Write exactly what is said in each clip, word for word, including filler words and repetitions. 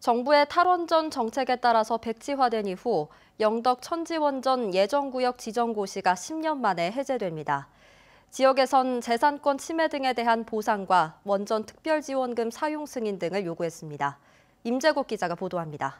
정부의 탈원전 정책에 따라서 백지화된 이후 영덕 천지원전 예정구역 지정고시가 십 년 만에 해제됩니다. 지역에선 재산권 침해 등에 대한 보상과 원전 특별지원금 사용 승인 등을 요구했습니다. 임재국 기자가 보도합니다.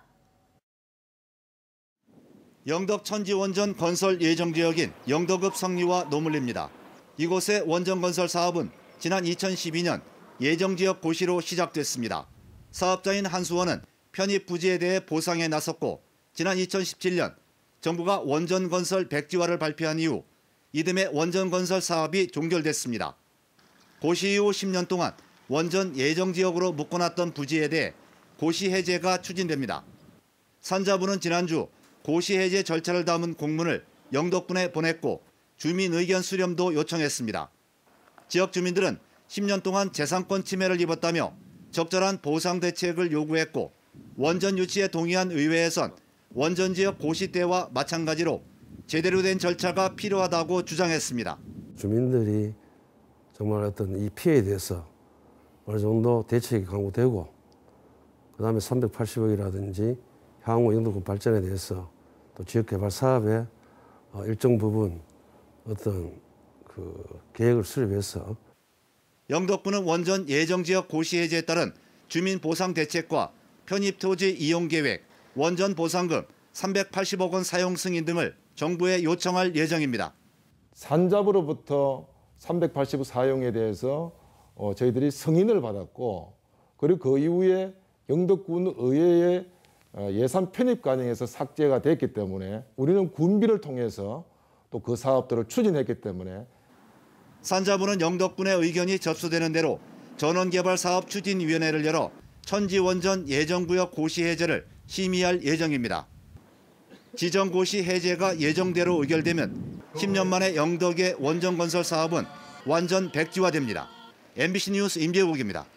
영덕 천지원전 건설 예정지역인 영덕읍 성리와 노물리입니다. 이곳의 원전 건설 사업은 지난 이천십이 년 예정지역 고시로 시작됐습니다. 사업자인 한수원은 편입 부지에 대해 보상에 나섰고 지난 이천십칠 년 정부가 원전 건설 백지화를 발표한 이후 이듬해 원전 건설 사업이 종결됐습니다. 고시 이후 십 년 동안 원전 예정지역으로 묶어놨던 부지에 대해 고시 해제가 추진됩니다. 산자부는 지난주 고시 해제 절차를 담은 공문을 영덕군에 보냈고 주민 의견 수렴도 요청했습니다. 지역 주민들은 십 년 동안 재산권 침해를 입었다며 적절한 보상 대책을 요구했고 원전 유치에 동의한 의회에선 원전 지역 고시 때와 마찬가지로 제대로 된 절차가 필요하다고 주장했습니다. 주민들이 정말 어떤 이 피해에 대해서 어느 정도 대책이 강구되고 그다음에 삼백팔십억이라든지 향후 영덕군 발전에 대해서 또 지역개발 사업에 일정 부분 어떤 그 계획을 수립해서 영덕군은 원전 예정지역 고시 해제에 따른 주민 보상 대책과 편입 토지 이용 계획, 원전 보상금 삼백팔십억 원 사용 승인 등을 정부에 요청할 예정입니다. 산자부로부터 삼백팔십억 사용에 대해서 어, 저희들이 승인을 받았고 그리고 그 이후에 영덕군 의회의 예산 편입 과정에서 삭제가 됐기 때문에 우리는 군비를 통해서 또 그 사업들을 추진했기 때문에 산자부는 영덕군의 의견이 접수되는 대로 전원개발사업추진위원회를 열어 천지원전 예정구역 고시 해제를 심의할 예정입니다. 지정고시 해제가 예정대로 의결되면 십 년 만에 영덕의 원전 건설 사업은 완전 백지화됩니다. 엠비씨 뉴스 임재국입니다.